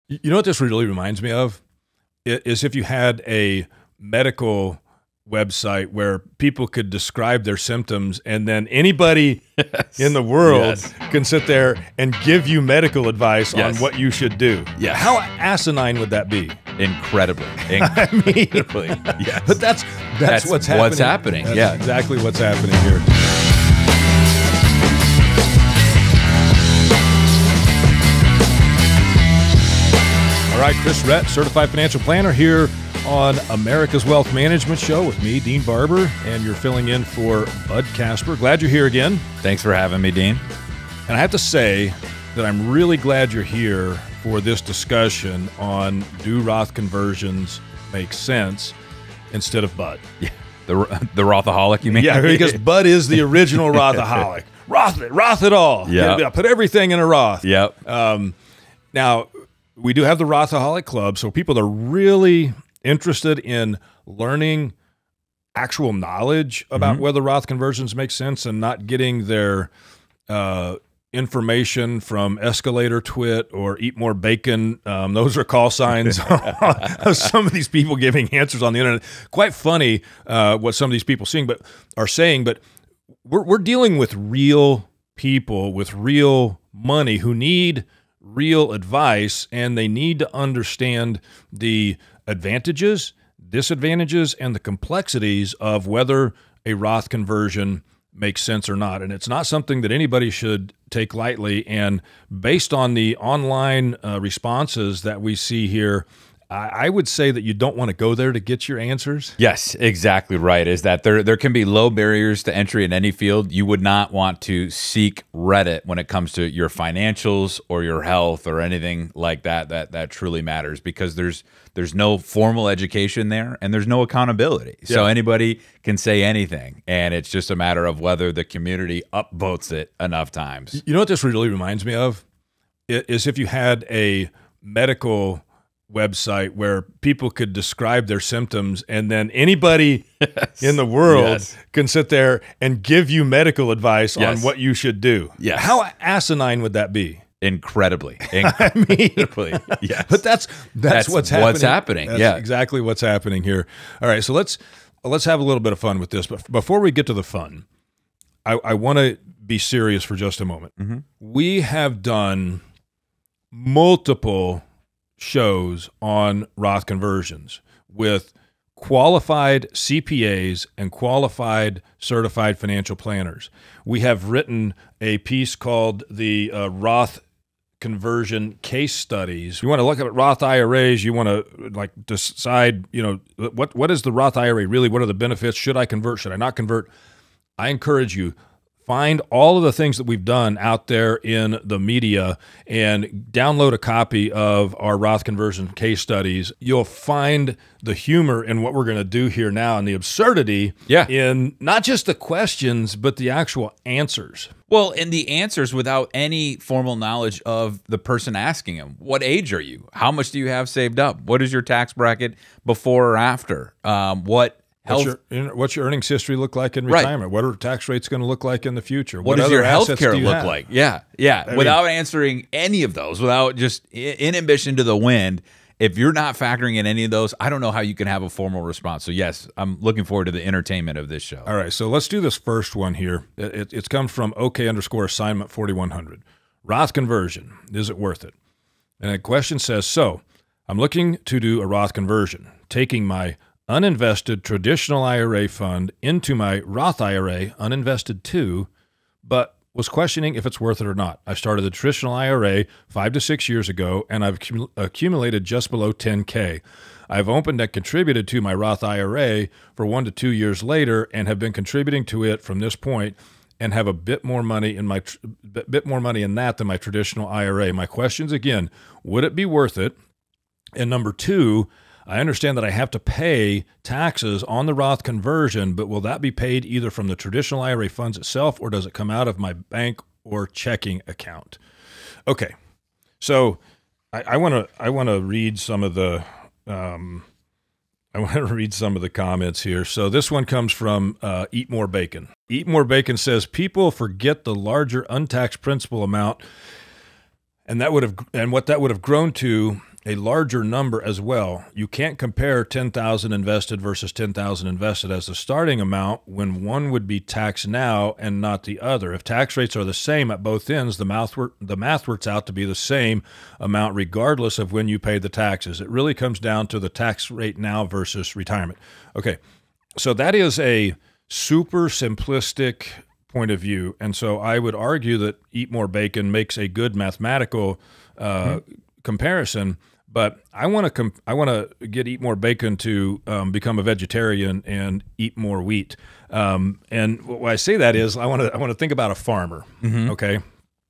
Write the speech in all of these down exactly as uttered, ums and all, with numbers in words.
You know what this really reminds me of? It is if you had a medical website where people could describe their symptoms and then anybody yes. in the world yes. can sit there and give you medical advice yes. on what you should do. Yeah. How asinine would that be? Incredibly. Incredibly. I mean, yes. But that's, that's, that's what's happening. What's happening. That's yeah. exactly what's happening here. All right, Chris Rett, Certified Financial Planner here on America's Wealth Management Show with me, Dean Barber, and you're filling in for Bud Casper. Glad you're here again. Thanks for having me, Dean. And I have to say that I'm really glad you're here for this discussion on do Roth conversions make sense instead of Bud. Yeah, the the Rothaholic, you mean? Yeah, because Bud is the original Rothaholic. Roth it, Roth it all. Yeah. yeah, put everything in a Roth. Yep. Um, now, we do have the Rothaholic Club, so people that are really interested in learning actual knowledge about mm-hmm. whether Roth conversions make sense and not getting their uh, information from Escalator Twit or Eat More Bacon. Um, those are call signs of some of these people giving answers on the internet. Quite funny uh, what some of these people seeing, but are saying, but we're, we're dealing with real people with real money who need real advice, and they need to understand the advantages, disadvantages, and the complexities of whether a Roth conversion makes sense or not. And it's not something that anybody should take lightly. And based on the online uh, responses that we see here, I would say that you don't want to go there to get your answers. Yes, exactly right. Is that there there can be low barriers to entry in any field. You would not want to seek Reddit when it comes to your financials or your health or anything like that that that truly matters, because there's there's no formal education there and there's no accountability. Yeah. So anybody can say anything, and it's just a matter of whether the community upvotes it enough times. You know what this really reminds me of? It is if you had a medical website where people could describe their symptoms and then anybody yes. in the world yes. can sit there and give you medical advice yes. on what you should do. Yes. How asinine would that be? Incredibly. Incredibly. I mean, yes. But that's, that's that's what's happening. What's happening. That's yeah. exactly what's happening here. All right, so let's let's have a little bit of fun with this. But before we get to the fun, I, I want to be serious for just a moment. Mm-hmm. We have done multiple shows on Roth conversions with qualified C P As and qualified certified financial planners. We have written a piece called the uh, Roth conversion case studies. You want to look at Roth I R As, you want to like decide, you know, what what is the Roth I R A really? What are the benefits? Should I convert? Should I not convert? I encourage you, find all of the things that we've done out there in the media and download a copy of our Roth conversion case studies. You'll find the humor in what we're going to do here now and the absurdity yeah. in not just the questions, but the actual answers. Well, and the answers without any formal knowledge of the person asking them. What age are you? How much do you have saved up? What is your tax bracket before or after? Um, what What's your, what's your earnings history look like in retirement? Right. What are tax rates going to look like in the future? What, what does your health care look have? like? Yeah, yeah. I without mean, answering any of those, without just inhibition to the wind, if you're not factoring in any of those, I don't know how you can have a formal response. So yes, I'm looking forward to the entertainment of this show. All right, so let's do this first one here. It, it, it's come from OK underscore assignment forty-one hundred. Roth conversion, is it worth it? And the question says, so I'm looking to do a Roth conversion, taking my uninvested traditional I R A fund into my Roth I R A, uninvested too, but was questioning if it's worth it or not. I started the traditional I R A five to six years ago, and I've accumulated just below ten K. I've opened and contributed to my Roth I R A for one to two years later, and have been contributing to it from this point, and have a bit more money in my bit more money in that than my traditional I R A. My questions again: would it be worth it? And number two, I understand that I have to pay taxes on the Roth conversion, but will that be paid either from the traditional I R A funds itself, or does it come out of my bank or checking account? Okay, so I want to I want to read some of the um, I want to read some of the comments here. So this one comes from uh, Eat More Bacon. Eat More Bacon says people forget the larger untaxed principal amount, and that would have and what that would have grown to a larger number as well. You can't compare ten thousand invested versus ten thousand invested as the starting amount when one would be taxed now and not the other. If tax rates are the same at both ends, the math, work, the math works out to be the same amount regardless of when you pay the taxes. It really comes down to the tax rate now versus retirement. Okay, so that is a super simplistic point of view. And so I would argue that Eat More Bacon makes a good mathematical uh, mm-hmm. comparison. But I want to comp- I want to get Eat More Bacon to um, become a vegetarian and eat more wheat. Um, and why I say that is I want to I want to think about a farmer. Mm-hmm. Okay,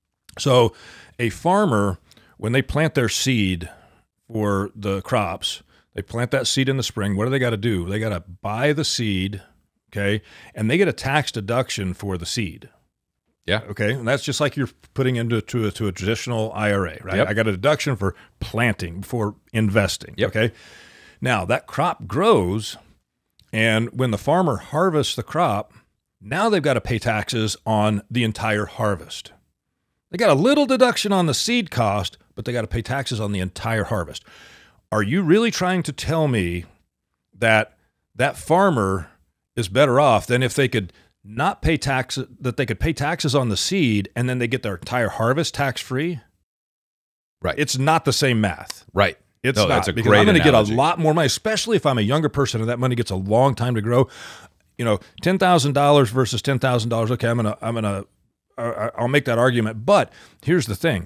so a farmer, when they plant their seed for the crops, they plant that seed in the spring. What do they got to do? They got to buy the seed, okay, and they get a tax deduction for the seed. Yeah. Okay. And that's just like you're putting into to a, to a traditional I R A, right? Yep. I got a deduction for planting, for investing. Yep. Okay. Now that crop grows, and when the farmer harvests the crop, now they've got to pay taxes on the entire harvest. They got a little deduction on the seed cost, but they got to pay taxes on the entire harvest. Are you really trying to tell me that that farmer is better off than if they could not pay taxes, that they could pay taxes on the seed and then they get their entire harvest tax-free? Right. It's not the same math. Right. It's no, not. That's a because great I'm going to get a analogy. lot more money, especially if I'm a younger person and that money gets a long time to grow. You know, ten thousand dollars versus ten thousand dollars. Okay, I'm going to, I'm going to, uh, I'll make that argument. But here's the thing.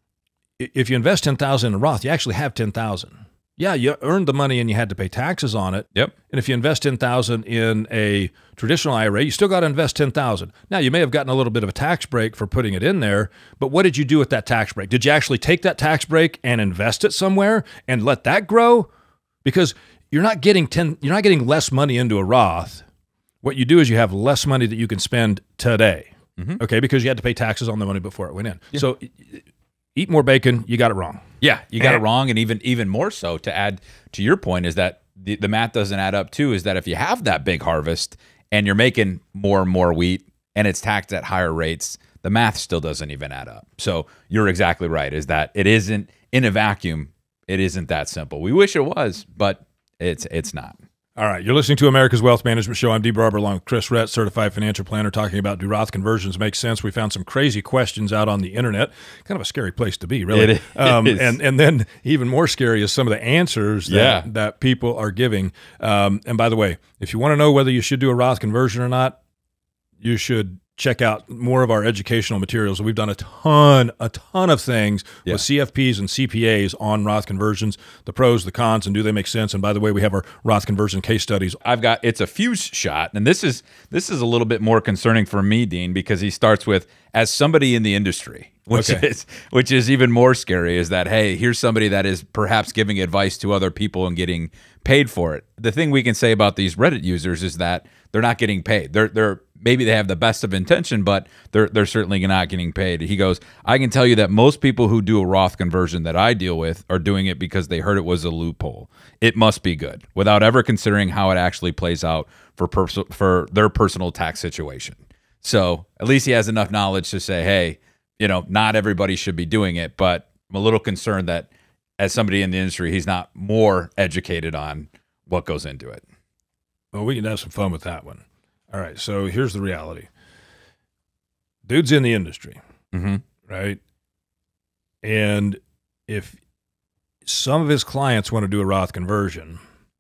If you invest ten thousand dollars in a Roth, you actually have ten thousand dollars. Yeah, you earned the money and you had to pay taxes on it. Yep. And if you invest ten thousand dollars in a traditional I R A, you still got to invest ten thousand dollars. Now, you may have gotten a little bit of a tax break for putting it in there, but what did you do with that tax break? Did you actually take that tax break and invest it somewhere and let that grow? Because you're not getting ten, you're not getting less money into a Roth. What you do is you have less money that you can spend today. Mm-hmm. Okay, because you had to pay taxes on the money before it went in. Yeah. So Eat More Bacon, you got it wrong. Yeah, you got it wrong. And even even more so, to add to your point, is that the, the math doesn't add up too, is that if you have that big harvest and you're making more and more wheat and it's taxed at higher rates, the math still doesn't even add up. So you're exactly right, is that it isn't in a vacuum. It isn't that simple. We wish it was, but it's it's not. All right, you're listening to America's Wealth Management Show. I'm Dee Barber along with Chris Rett, certified financial planner, talking about do Roth conversions make sense? We found some crazy questions out on the internet. Kind of a scary place to be, really. It um, is. And and then even more scary is some of the answers that, Yeah. that people are giving. Um, and by the way, if you want to know whether you should do a Roth conversion or not, you should check out more of our educational materials. We've done a ton, a ton of things Yeah. with C F Ps and C P As on Roth conversions, the pros, the cons, and do they make sense? And by the way, we have our Roth conversion case studies. I've got, it's a fuse shot, and this is this is a little bit more concerning for me, Dean, because he starts with, as somebody in the industry, which Okay. is which is even more scary, is that, hey, here's somebody that is perhaps giving advice to other people and getting paid for it. The thing we can say about these Reddit users is that they're not getting paid. They're they're maybe they have the best of intention, but they're they're certainly not getting paid. He goes, I can tell you that most people who do a Roth conversion that I deal with are doing it because they heard it was a loophole. It must be good, without ever considering how it actually plays out for pers- for their personal tax situation. So at least he has enough knowledge to say, hey, you know, not everybody should be doing it, but I'm a little concerned that as somebody in the industry, he's not more educated on what goes into it. Well, we can have some fun with that one. All right, so here's the reality. Dude's in the industry, Mm-hmm. right? And if some of his clients want to do a Roth conversion,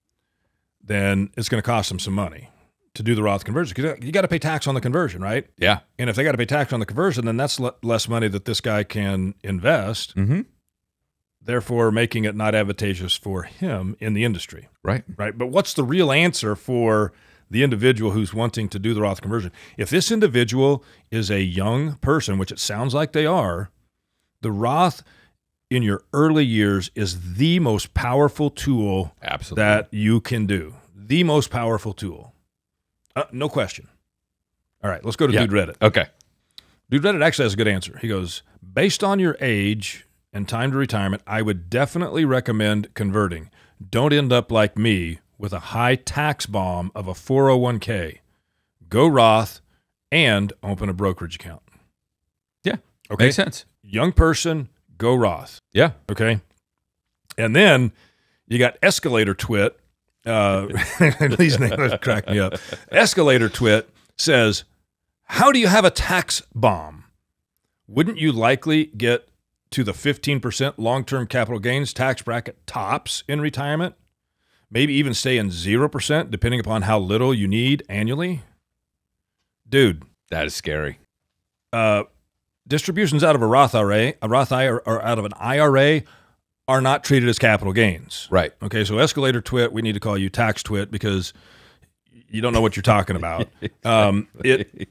then it's going to cost them some money to do the Roth conversion, because you got to pay tax on the conversion, right? Yeah. And if they got to pay tax on the conversion, then that's le- less money that this guy can invest, Mm-hmm. therefore making it not advantageous for him in the industry. Right. Right. But what's the real answer for the individual who's wanting to do the Roth conversion? If this individual is a young person, which it sounds like they are, the Roth in your early years is the most powerful tool Absolutely. that you can do. The most powerful tool. Uh, no question. All right, let's go to Yeah. Dude Reddit. Okay. Dude Reddit actually has a good answer. He goes, based on your age and time to retirement, I would definitely recommend converting. Don't end up like me with a high tax bomb of a four oh one k. Go Roth and open a brokerage account. Yeah. Okay. Makes sense. Young person, go Roth. Yeah. Okay. And then you got Escalator Twit. Uh, these names crack me up. Escalator Twit says, how do you have a tax bomb? Wouldn't you likely get to the fifteen percent long-term capital gains tax bracket tops in retirement? Maybe even stay in zero percent depending upon how little you need annually? Dude. That is scary. Uh, distributions out of a Roth I R A, a Roth I R A, or out of an I R A are not treated as capital gains. Right. Okay, so Escalator Twit, we need to call you Tax Twit because you don't know what you're talking about. um, it,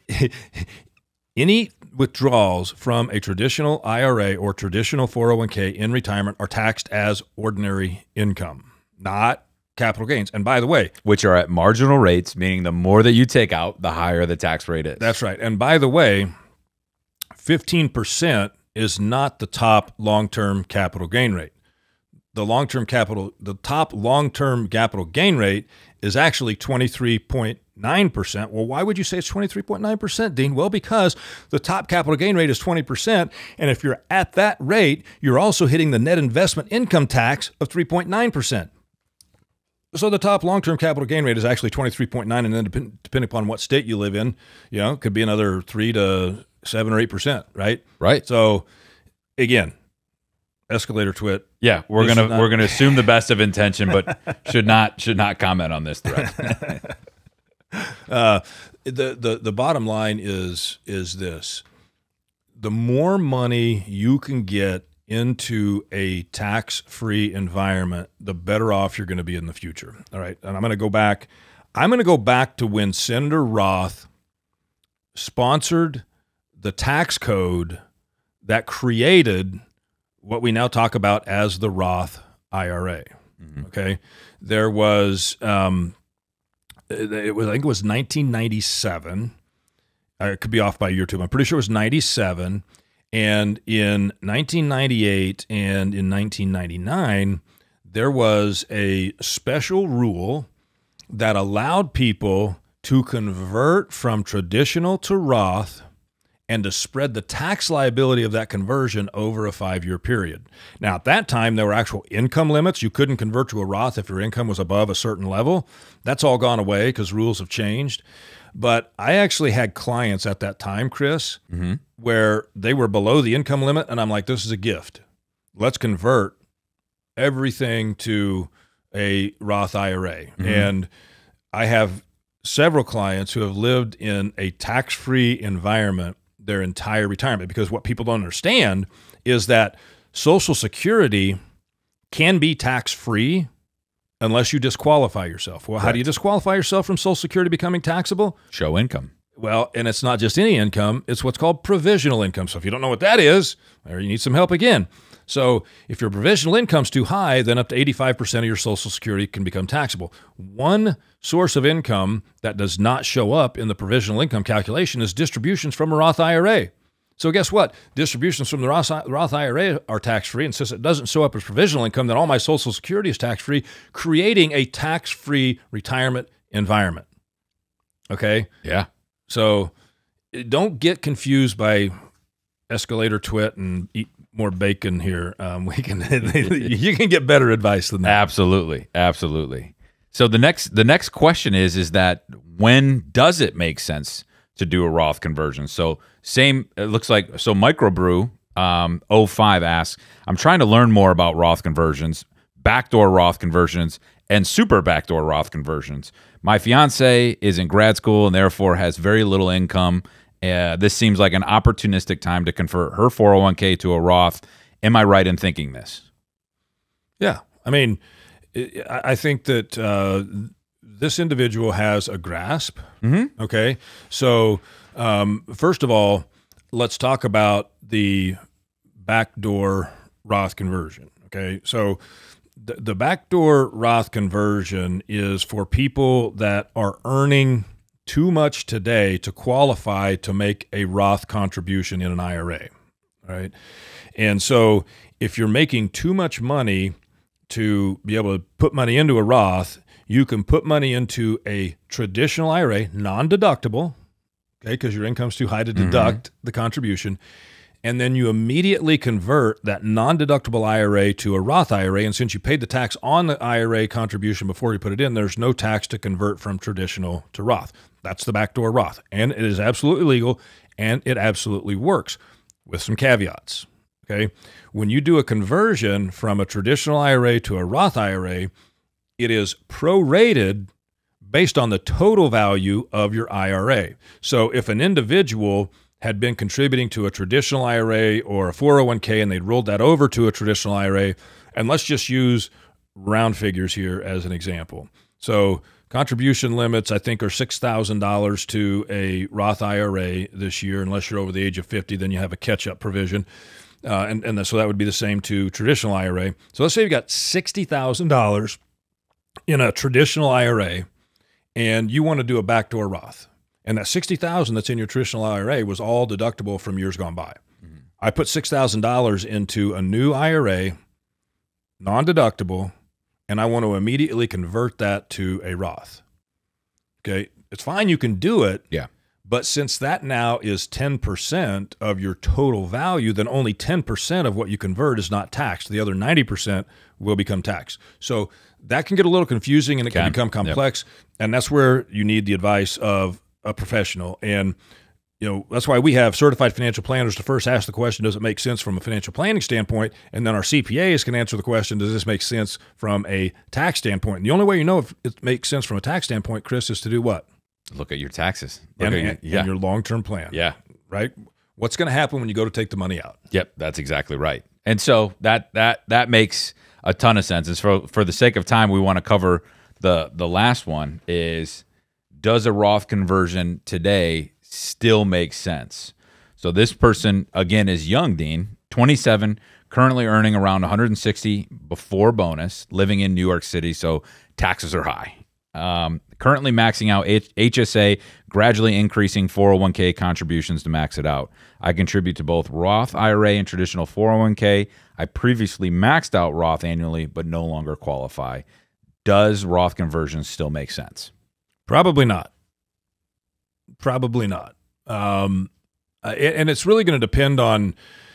any withdrawals from a traditional I R A or traditional four oh one k in retirement are taxed as ordinary income, not capital gains. And by the way, which are at marginal rates, meaning the more that you take out, the higher the tax rate is. That's right. And by the way, fifteen percent is not the top long-term capital gain rate. The long-term capital, the top long-term capital gain rate is actually twenty-three point nine percent. Well, why would you say it's twenty-three point nine percent, Dean? Well, because the top capital gain rate is twenty percent. And if you're at that rate, you're also hitting the net investment income tax of three point nine percent. So the top long-term capital gain rate is actually twenty-three point nine, and then depend, depending upon what state you live in, you know, it could be another three to seven or eight percent, right? Right. So again, Escalator Twit. Yeah, we're This gonna is not- we're gonna assume the best of intention, but should not should not comment on this thread. uh, the the the bottom line is is this: the more money you can get into a tax-free environment, the better off you're going to be in the future. All right, and I'm going to go back. I'm going to go back to when Senator Roth sponsored the tax code that created what we now talk about as the Roth I R A. Mm-hmm. Okay, there was um, it was I think it was nineteen ninety-seven. Uh, it could be off by a year or two. I'm pretty sure it was ninety-seven. And in nineteen ninety-eight and in nineteen ninety-nine, there was a special rule that allowed people to convert from traditional to Roth and to spread the tax liability of that conversion over a five-year period. Now, at that time, there were actual income limits. You couldn't convert to a Roth if your income was above a certain level. That's all gone away because rules have changed. But I actually had clients at that time, Chris, mm-hmm. where they were below the income limit, and I'm like, this is a gift. Let's convert everything to a Roth I R A. Mm-hmm. And I have several clients who have lived in a tax-free environment their entire retirement, because what people don't understand is that Social Security can be tax-free unless you disqualify yourself. Well, right. How do you disqualify yourself from Social Security becoming taxable? Show income. Well, and it's not just any income. It's what's called provisional income. So if you don't know what that is, or you need some help again. So if your provisional income's too high, then up to eighty-five percent of your Social Security can become taxable. One source of income that does not show up in the provisional income calculation is distributions from a Roth I R A. So guess what? Distributions from the Roth I R A are tax-free, and since it doesn't show up as provisional income, then all my Social Security is tax-free, creating a tax-free retirement environment. Okay? Yeah. So don't get confused by Escalator Twit and eat more bacon here. Um, we can you can get better advice than that. Absolutely, absolutely. So the next the next question is is that when does it make sense to do a Roth conversion? So same, it looks like, so Microbrew um, oh five asks, I'm trying to learn more about Roth conversions, backdoor Roth conversions, and super backdoor Roth conversions. My fiance is in grad school and therefore has very little income. Uh, this seems like an opportunistic time to convert her four oh one k to a Roth. Am I right in thinking this? Yeah. I mean, I think that uh, this individual has a grasp. Mm-hmm. Okay. So um, first of all, let's talk about the backdoor Roth conversion. Okay. So the, the backdoor Roth conversion is for people that are earning too much today to qualify to make a Roth contribution in an I R A. Right. And so if you're making too much money to be able to put money into a Roth, you can put money into a traditional I R A, non-deductible, okay, because your income's too high to deduct mm-hmm. the contribution. and then you immediately convert that non-deductible I R A to a Roth I R A. And since you paid the tax on the I R A contribution before you put it in, there's no tax to convert from traditional to Roth. That's the backdoor Roth. And it is absolutely legal, and it absolutely works with some caveats. Okay. When you do a conversion from a traditional I R A to a Roth I R A, it is prorated based on the total value of your I R A. So if an individual had been contributing to a traditional I R A or a four oh one K and they'd rolled that over to a traditional I R A, and let's just use round figures here as an example. So contribution limits, I think, are six thousand dollars to a Roth I R A this year. Unless you're over the age of fifty, then you have a catch-up provision. Uh, and, and so that would be the same to traditional I R A. So let's say you've got sixty thousand dollars in a traditional I R A, and you want to do a backdoor Roth. And that sixty thousand dollars that's in your traditional I R A was all deductible from years gone by. Mm-hmm. I put six thousand dollars into a new I R A, non-deductible, and I want to immediately convert that to a Roth. Okay, it's fine, you can do it. Yeah. But since that now is ten percent of your total value, then only ten percent of what you convert is not taxed. The other ninety percent will become taxed. So that can get a little confusing, and it can, can become complex. Yep. And that's where you need the advice of a professional. And you know, that's why we have certified financial planners to first ask the question, does it make sense from a financial planning standpoint? And then our C P As can answer the question, does this make sense from a tax standpoint? And the only way you know if it makes sense from a tax standpoint, Chris, is to do what? Look at your taxes. Look And, at your, and, yeah. and your long-term plan. Yeah. Right? What's going to happen when you go to take the money out? Yep, that's exactly right. And so that that that makes a ton of sense. And for for the sake of time, we want to cover the the last one is, does a Roth conversion today still make sense? So this person, again, is young, Dean, twenty-seven, currently earning around one hundred sixty before bonus, living in New York City, so taxes are high. Um, currently maxing out H S A, gradually increasing four oh one K contributions to max it out. I contribute to both Roth I R A and traditional four oh one K. I previously maxed out Roth annually, but no longer qualify. Does Roth conversions still make sense? Probably not. Probably not. Um, and it's really going to depend on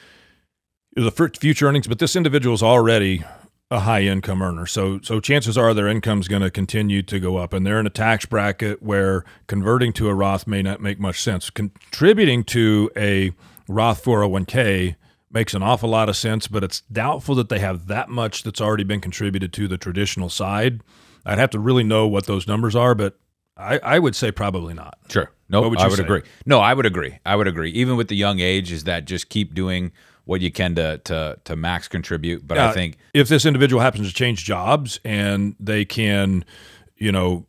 the future earnings, but this individual is already a high income earner. So, so chances are their income is going to continue to go up, and they're in a tax bracket where converting to a Roth may not make much sense. Contributing to a Roth four oh one K makes an awful lot of sense, but it's doubtful that they have that much that's already been contributed to the traditional side. I'd have to really know what those numbers are, but I, I would say probably not. Sure. No, What would I you would say? agree. No, I would agree. I would agree. Even with the young age, is that just keep doing what you can to to to max contribute. But Yeah, I think if this individual happens to change jobs and they can, you know,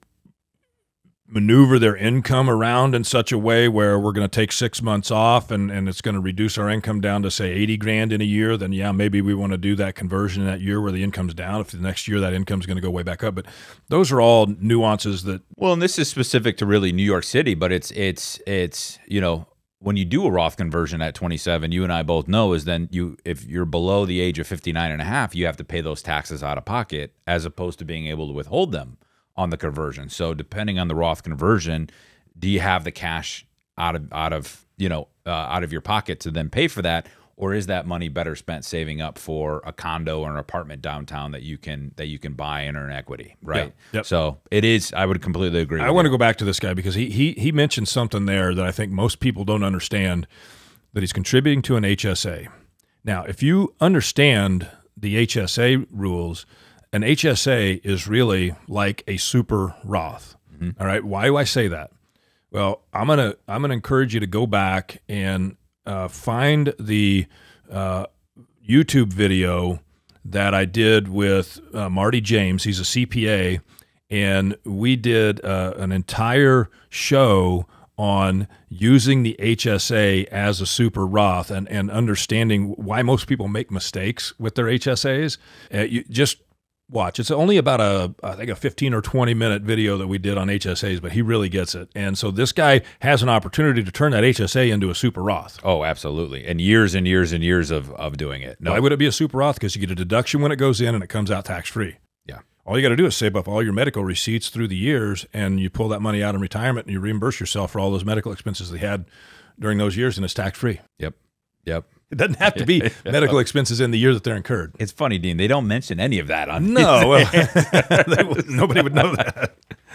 maneuver their income around in such a way where we're going to take six months off and, and it's going to reduce our income down to, say, eighty grand in a year, then yeah, maybe we want to do that conversion in that year where the income's down. If the next year that income's going to go way back up. But those are all nuances that, well, and this is specific to really New York City, but it's it's it's you know, when you do a Roth conversion at twenty-seven, you and I both know is then you, if you're below the age of fifty-nine and a half, you have to pay those taxes out of pocket as opposed to being able to withhold them on the conversion. So depending on the Roth conversion, do you have the cash out of out of you know uh, out of your pocket to then pay for that, or is that money better spent saving up for a condo or an apartment downtown that you can that you can buy and earn equity, right? Yeah. Yep. So it is. I would completely agree. I with want you. to go back to this guy because he he he mentioned something there that I think most people don't understand, that he's contributing to an H S A. Now, if you understand the H S A rules, an H S A is really like a super Roth. Mm-hmm. All right. Why do I say that? Well, I'm gonna I'm gonna encourage you to go back and uh, find the uh, YouTube video that I did with uh, Marty James. He's a C P A, and we did uh, an entire show on using the H S A as a super Roth and and understanding why most people make mistakes with their H S As. Uh, you just watch. It's only about a, I think a fifteen or twenty minute video that we did on H S As, but he really gets it. And so this guy has an opportunity to turn that H S A into a super Roth. Oh, absolutely. And years and years and years of, of doing it. No. Why would it be a super Roth? Because you get a deduction when it goes in and it comes out tax free. Yeah. All you got to do is save up all your medical receipts through the years, and you pull that money out in retirement and you reimburse yourself for all those medical expenses they had during those years, and it's tax free. Yep. Yep. It doesn't have to be medical expenses in the year that they're incurred. It's funny, Dean. They don't mention any of that on No, well, they would- nobody would know that.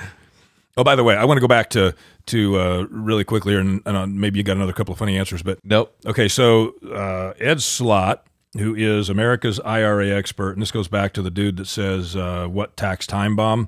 Oh, by the way, I want to go back to to uh, really quickly, and, and uh, maybe you got another couple of funny answers, but Nope. okay. So uh, Ed Slott, who is America's I R A expert, and this goes back to the dude that says uh, "What Tax Time Bomb."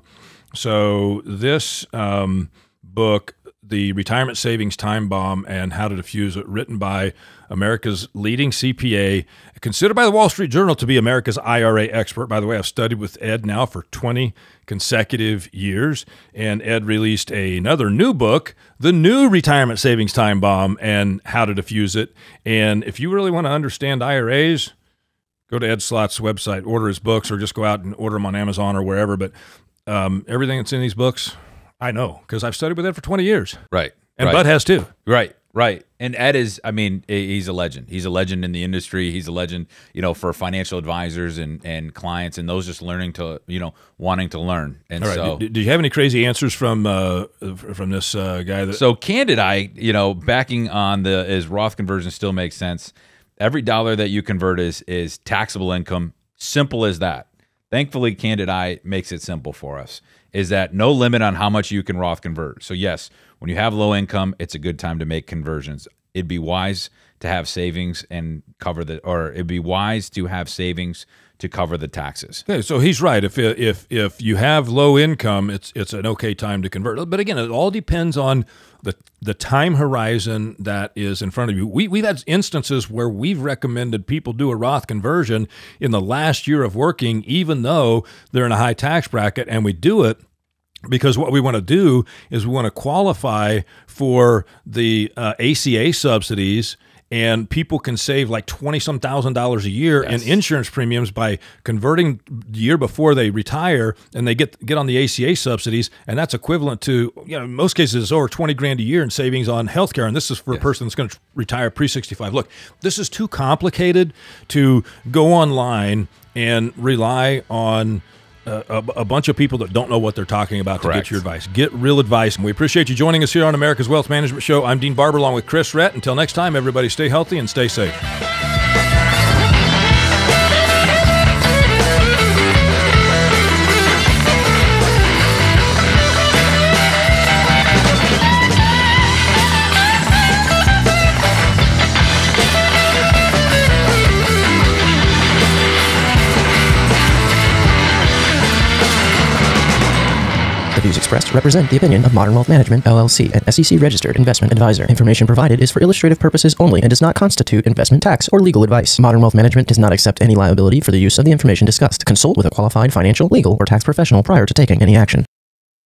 So this um, book, The Retirement Savings Time Bomb and How to Defuse It, written by America's leading C P A, considered by the Wall Street Journal to be America's I R A expert. By the way, I've studied with Ed now for twenty consecutive years, and Ed released a, another new book, The New Retirement Savings Time Bomb and How to Defuse It. And if you really want to understand I R As, go to Ed Slott's website, order his books, or just go out and order them on Amazon or wherever. But um, everything that's in these books, I know because I've studied with Ed for twenty years. Right. And right. Bud has too. Right, right. And Ed is, I mean, he's a legend. He's a legend in the industry. He's a legend, you know, for financial advisors and, and clients and those just learning to, you know, wanting to learn. And All right. so, Did, did you have any crazy answers from uh, from this uh, guy? That so Candid Eye, you know, backing on the is Roth conversion still makes sense. Every dollar that you convert is is taxable income. Simple as that. Thankfully, Candid Eye makes it simple for us. Is that no limit on how much you can Roth convert. So yes, when you have low income, it's a good time to make conversions. It'd be wise to have savings and cover the, or it'd be wise to have savings to cover the taxes. Okay, so he's right. If if if you have low income, it's it's an okay time to convert. But again, it all depends on the the time horizon that is in front of you. We we've had instances where we've recommended people do a Roth conversion in the last year of working, even though they're in a high tax bracket, and we do it because what we want to do is we want to qualify for the uh, A C A subsidies. And people can save like twenty some thousand dollars a year Yes. in insurance premiums by converting the year before they retire, and they get get on the A C A subsidies, and that's equivalent to, you know, in most cases it's over twenty grand a year in savings on healthcare. And this is for Yes. a person that's going to retire pre sixty-five. Look, this is too complicated to go online and rely on Uh, a, a bunch of people that don't know what they're talking about to Correct. get your advice. Get real advice. And we appreciate you joining us here on America's Wealth Management Show. I'm Dean Barber along with Chris Rett. Until next time, everybody stay healthy and stay safe. The views expressed represent the opinion of Modern Wealth Management, L L C, an S E C-registered investment advisor. Information provided is for illustrative purposes only and does not constitute investment, tax, or legal advice. Modern Wealth Management does not accept any liability for the use of the information discussed. Consult with a qualified financial, legal, or tax professional prior to taking any action.